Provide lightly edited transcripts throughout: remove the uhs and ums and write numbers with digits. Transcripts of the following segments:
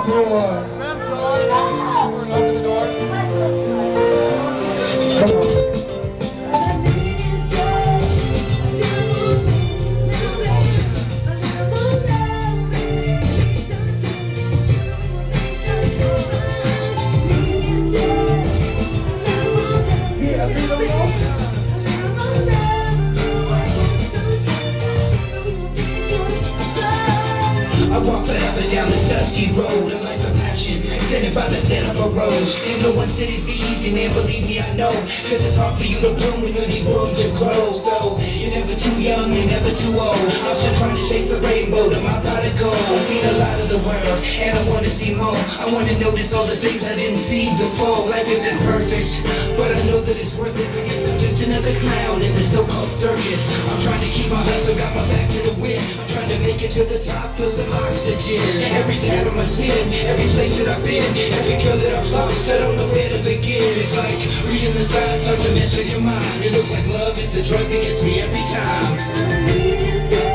boy. Grab Sean and open the door. Come on. I walk forever down this dusty road, a life of passion, extended by the scent of a rose. Ain't no one said it'd be easy, man, believe me, I know. Cause it's hard for you to bloom when you need room to grow. So, you're never too young, you're never too old. I'm still trying to chase the rainbow to my pot of gold. I've seen a lot of the world, and I wanna see more. I wanna notice all the things I didn't see before. Life isn't perfect, but I know that it's worth it. Because I'm just another clown in this so-called circus. I'm trying to keep my hustle, got my back to the wind. I'm trying to make it to the top, feel some oxygen. Every town I'm a spin, every place that I've been, every girl that I've lost, I don't know where to begin. It's like reading the signs start to mess with your mind. It looks like love is the drug that gets me every time.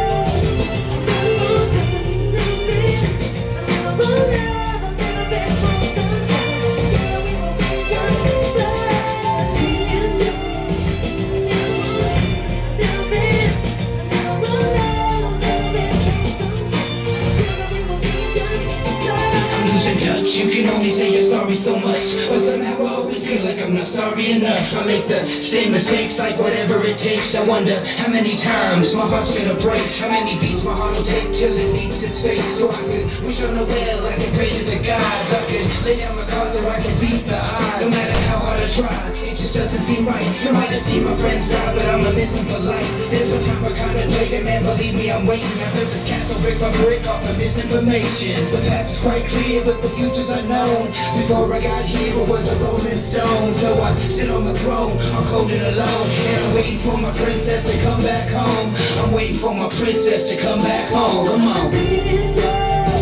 You can only say you're sorry so much, but somehow I always feel like I'm not sorry enough. I make the same mistakes like whatever it takes. I wonder how many times my heart's gonna break, how many beats my heart will take till it meets its fate. So I could wish on a well, I could pray to the gods, I could lay down my cards or I could beat the odds. No matter how hard I try, it just doesn't seem right. You might have seen my friends die, but I'm a missing for life. There's no time for contemplating, man, believe me, I'm waiting. I built this castle brick by brick off of misinformation. The past is quite clear, but the future's unknown. Before I got here, I was a rolling stone. So I sit on my throne, I'm cold and alone. And I'm waiting for my princess to come back home. I'm waiting for my princess to come back home. Come on.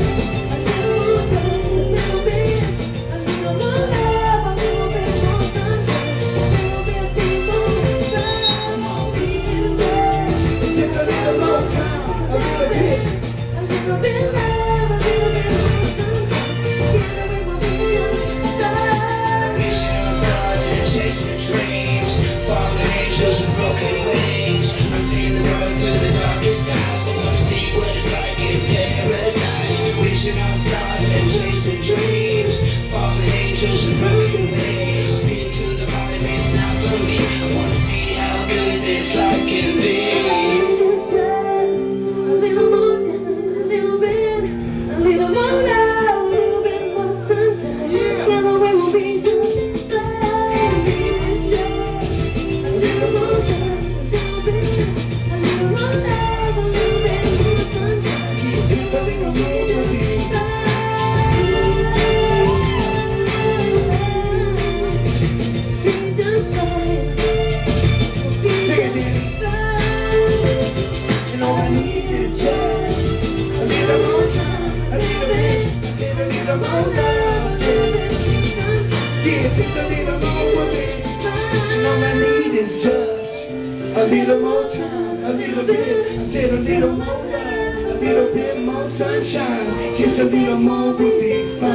Just a little more of it. And all I need is just a little more time, a little bit. I said a little more love, a little bit more sunshine. Just a little more will be fine.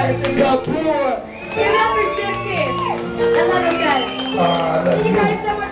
God, boy. Give it up for Shifty. I love you guys. I love Thank you guys so much.